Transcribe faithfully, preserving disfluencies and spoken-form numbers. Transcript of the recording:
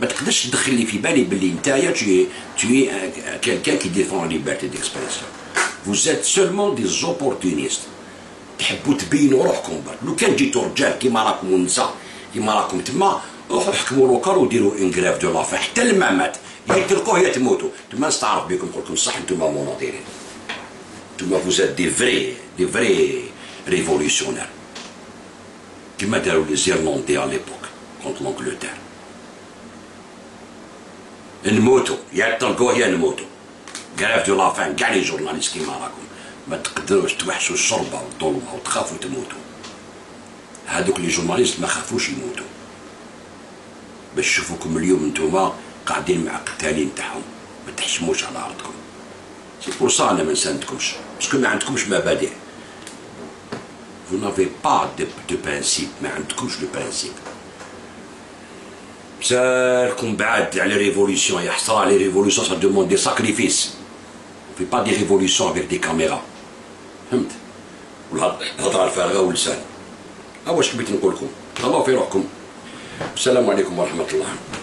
ما تقدرش تدخل لي في بالي باللي نتايا تي تي كيلكان كي ديفون ليبرتي ديكسبرسيون. Vous êtes seulement des opportunistes. تحبوا تبينوا روحكم برك. لو كان جيتوا رجال كيما راكم ونساء كيما راكم تما روحوا حكموا لوكار وديروا ان غريف دو لافان حتى الممات يا يتركوه يا تموتوا. تما نستعرف بكم نقول لكم صح انتم مناضلين. انتم vous êtes des vrais des vrais révolutionnaires. كيما داروا لي زيرلندي على ليبوك كونت لونجلتير. نموتوا يا تلقوه يا نموتوا. غريف دو لافان كاع لي جورناليست كيما راكم ما تقدروش توحشوا الشربه والظلمه وتخافوا تموتوا. هذوك لي جورناليست ما خافوش يموتوا باش يشوفوكم اليوم نتوما قاعدين مع قتالين تاعهم. ما تحشموش على ارضكم. سي بور سا انا ما نساندكمش باسكو ما عندكمش مبادئ. Vous n'avez pas de, de principe. ما عندكمش لو برانسيب. سالكم بعاد على ريفوليسيون. يا حسرة لي ريفوليسيون سا دوموند دي ساكريفيس. On fait pas des révolutions avec des caméras. فهمت؟ والهضره الفارغه واللسان. ها واش حبيت نقول لكم. تهلاو في روحكم. السلام عليكم ورحمه الله.